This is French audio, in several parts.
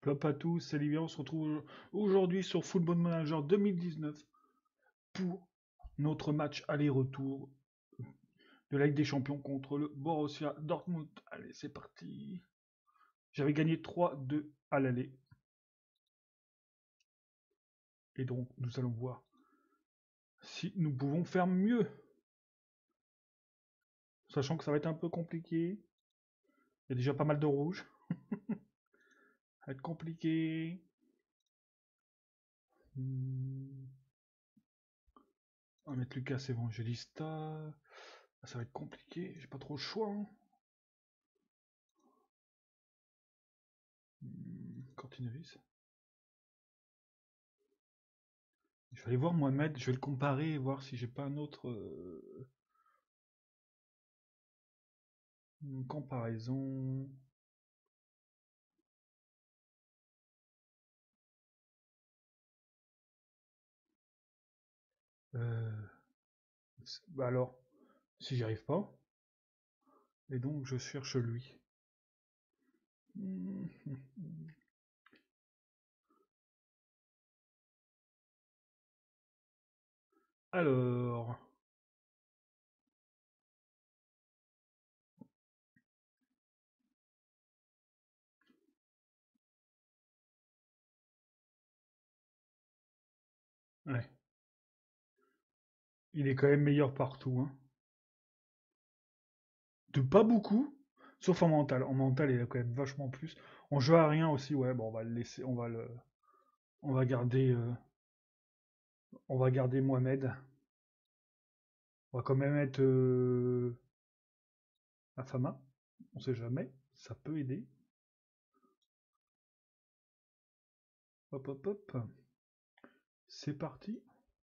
Hop à tous, c'est Olivier, on se retrouve aujourd'hui sur Football Manager 2019 pour notre match aller-retour de la Ligue des Champions contre le Borussia Dortmund. Allez, c'est parti. J'avais gagné 3-2 à l'aller. Et donc, nous allons voir si nous pouvons faire mieux. Sachant que ça va être un peu compliqué. Il y a déjà pas mal de rouge. Ça va être compliqué. On va mettre Lucas Evangelista. Ça va être compliqué, j'ai pas trop le choix. Cortinovis. Je vais aller voir Mohamed, je vais le comparer et voir si j'ai pas un autre une comparaison. Euh, Bah alors, si j'y arrive pas, et donc je cherche lui. Alors, ouais, il est quand même meilleur partout, hein. De pas beaucoup, sauf en mental. En mental, il a quand même vachement plus. On joue à rien aussi, ouais. Bon, on va le laisser, on va garder, Mohamed. On va quand même mettre Afama. On sait jamais, ça peut aider. Hop, hop, hop. C'est parti.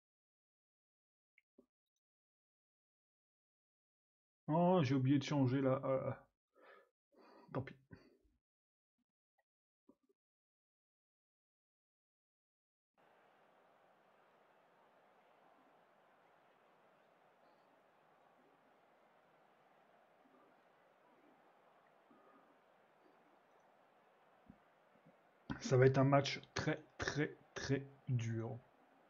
Oh, j'ai oublié de changer là. Tant pis. Ça va être un match très, très, très dur.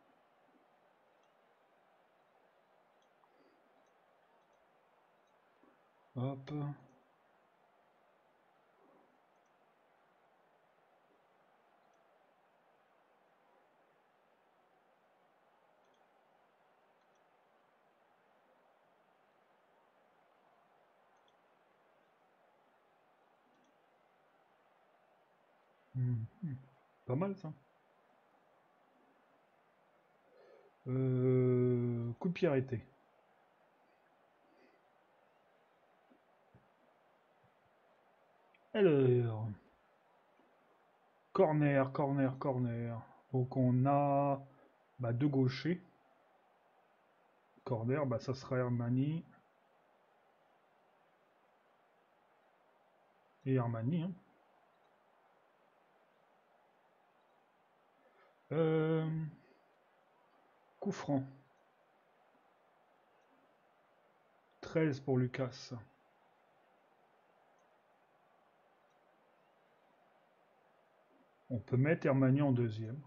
Hop. Pas mal ça. Coup de pied arrêté. Alors, corner, corner, corner. Donc on a deux gauchers. Corner, ça sera Hermani. Et Hermani. Hein. Coup franc. 13 pour Lucas. On peut mettre Hermani en deuxième.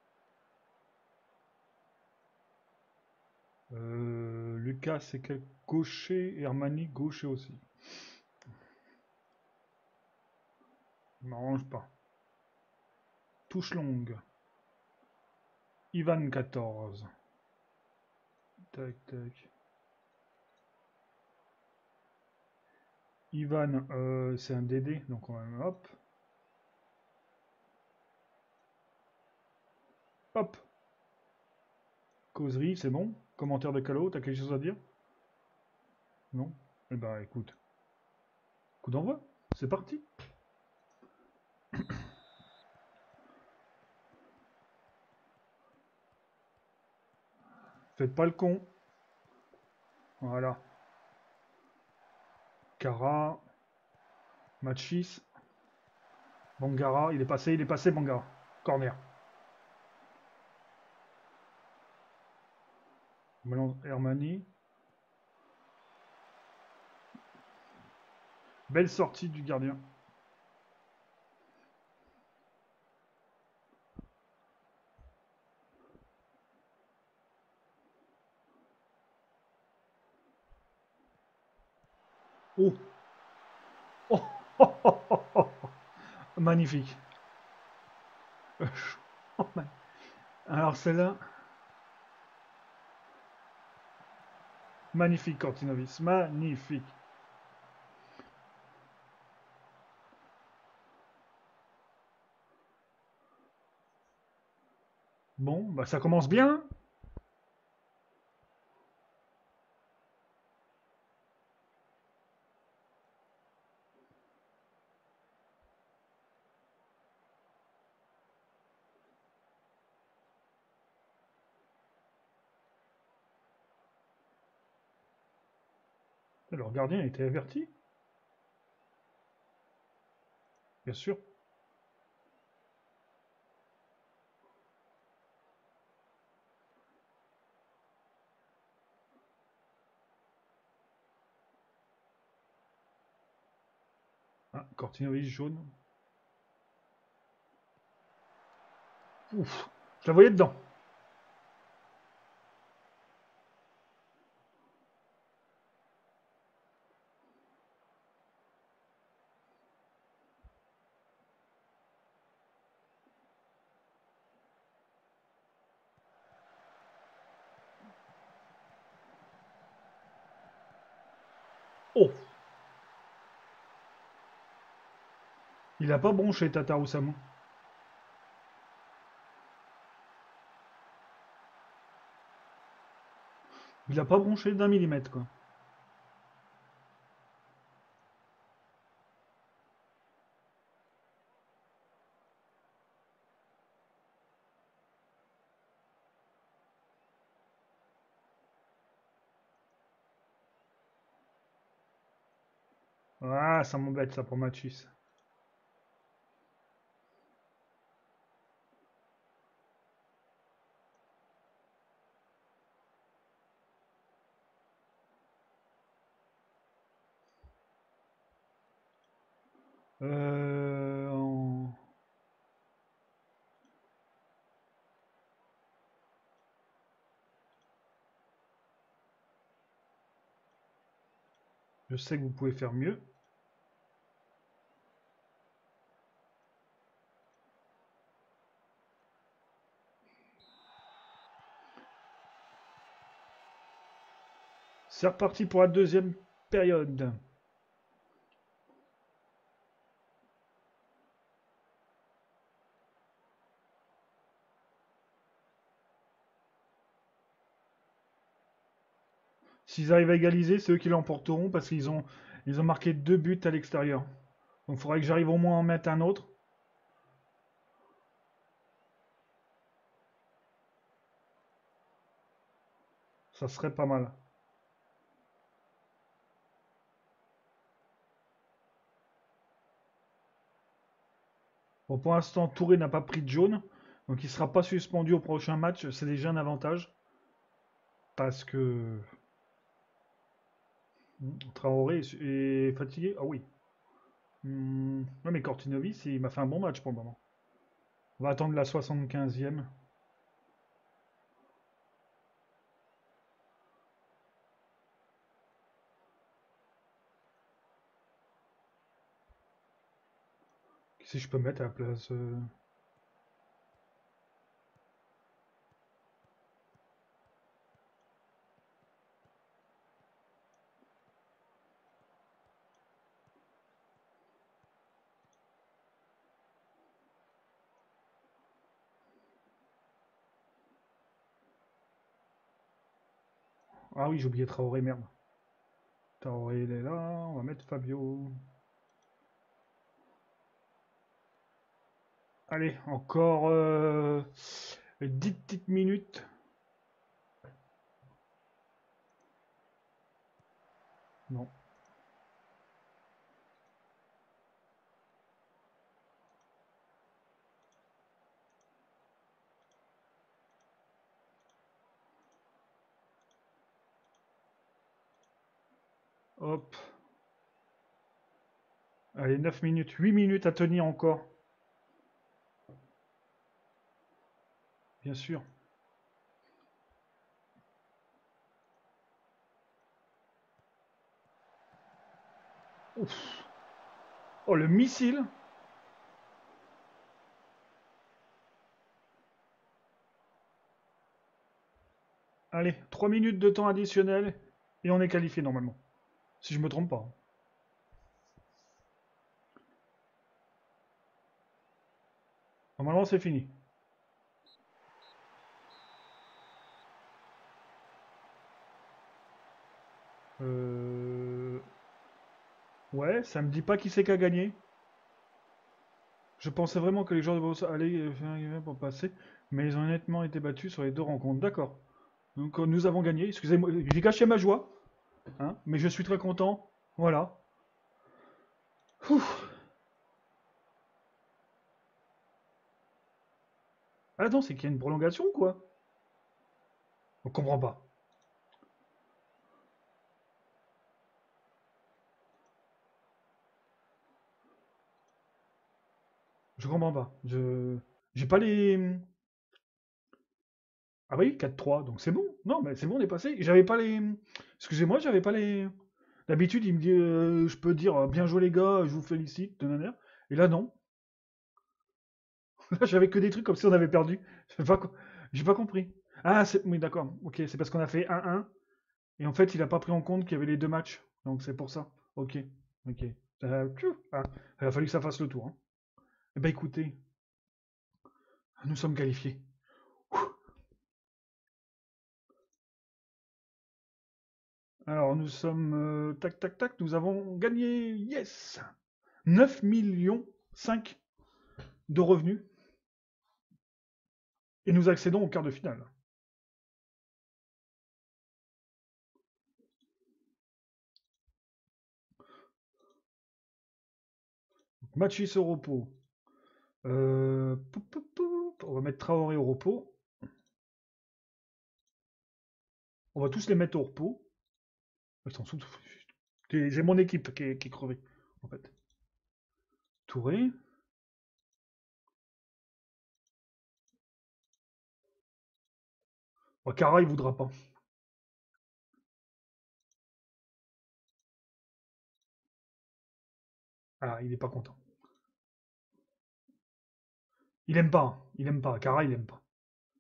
Lucas c'est quel gaucher et Hermani gaucher aussi. Ne m'arrange pas. Touche longue. Ivan 14. Tac, tac. Ivan, c'est un DD, donc on va hop. Hop. Causerie, c'est bon. Commentaire de Calo, t'as quelque chose à dire? Non? Eh ben écoute. Coup d'envoi. C'est parti. Faites pas le con. Voilà. Cara. Machis. Bangara. Il est passé, Bangara. Corner. Hermani. Belle sortie du gardien. Magnifique. Alors celle-là, magnifique Cortinovis, magnifique. Bon, bah ça commence bien. Le gardien a été averti, bien sûr. Ah, Cortinovis jaune. Ouf, je la voyais dedans. Oh, il a pas bronché Tataru Samu. Il a pas bronché d'un millimètre, quoi. Ah, ça m'embête ça pour Machis. En- Je sais que vous pouvez faire mieux. C'est reparti pour la deuxième période. S'ils arrivent à égaliser, c'est eux qui l'emporteront parce qu'ils ont marqué 2 buts à l'extérieur. Donc il faudrait que j'arrive au moins à en mettre un autre. Ça serait pas mal. Bon, pour l'instant, Touré n'a pas pris de jaune. Donc il ne sera pas suspendu au prochain match. C'est déjà un avantage. Parce que Traoré est fatigué. Ah oui. Ouais, mais Cortinovis, il m'a fait un bon match pour le moment. On va attendre la 75e. Si je peux mettre à la place. Ah oui, j'ai oublié Traoré, merde. Traoré, il est là. On va mettre Fabio. Allez, encore 10 petites minutes. Non. Hop. Allez, 9 minutes. 8 minutes à tenir encore. Bien sûr. Ouf. Oh, le missile. Allez, 3 minutes de temps additionnel et on est qualifié normalement. Si je me trompe pas. Normalement, c'est fini. Ouais, ça me dit pas qui c'est qui a gagné. Je pensais vraiment que les joueurs de Borussia allaient pour passer, mais ils ont nettement été battus sur les 2 rencontres. D'accord. Donc nous avons gagné. Excusez-moi, j'ai caché ma joie, hein, mais je suis très content. Voilà. Ouf. Ah non, c'est qu'il y a une prolongation, quoi. On comprend pas. Je comprends pas. J'ai pas les. Ah oui, 4-3, donc c'est bon. Non, mais c'est bon, on est passé. J'avais pas les. Excusez-moi, j'avais pas les. D'habitude, il me dit, je peux dire, bien joué les gars, je vous félicite, de manière. Et là, non. Là, j'avais que des trucs comme si on avait perdu. J'ai pas, j'ai pas compris. Ah, oui, d'accord. Ok, c'est parce qu'on a fait 1-1. Et en fait, il a pas pris en compte qu'il y avait les 2 matchs. Donc c'est pour ça. Ok. Ok. Ah, il a fallu que ça fasse le tour, hein. Eh ben écoutez, nous sommes qualifiés. Alors, nous sommes. Tac, tac, tac, nous avons gagné. Yes! 9 millions 5 de revenus. Et nous accédons au quart de finale. Matchis au repos. On va mettre Traoré au repos. On va tous les mettre au repos. J'ai mon équipe qui est crevée, en fait. Touré. Oh, Kara, il voudra pas. Ah, il est pas content. Il aime pas, hein. Il aime pas. Kara, il aime pas.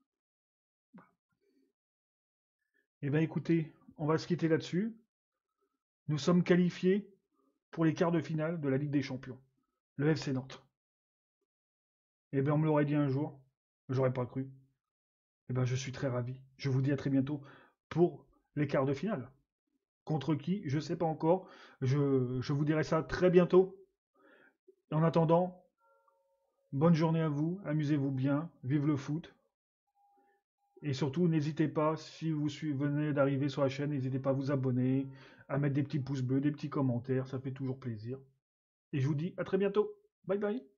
Eh ben écoutez, on va se quitter là-dessus. Nous sommes qualifiés pour les quarts de finale de la Ligue des Champions. Le FC Nantes. Eh ben on me l'aurait dit un jour. J'aurais pas cru. Eh ben je suis très ravi. Je vous dis à très bientôt pour les quarts de finale. Contre qui? Je sais pas encore. Je vous dirai ça très bientôt. En attendant, bonne journée à vous. Amusez-vous bien. Vive le foot. Et surtout, n'hésitez pas, si vous venez d'arriver sur la chaîne, n'hésitez pas à vous abonner, à mettre des petits pouces bleus, des petits commentaires, ça fait toujours plaisir. Et je vous dis à très bientôt. Bye bye.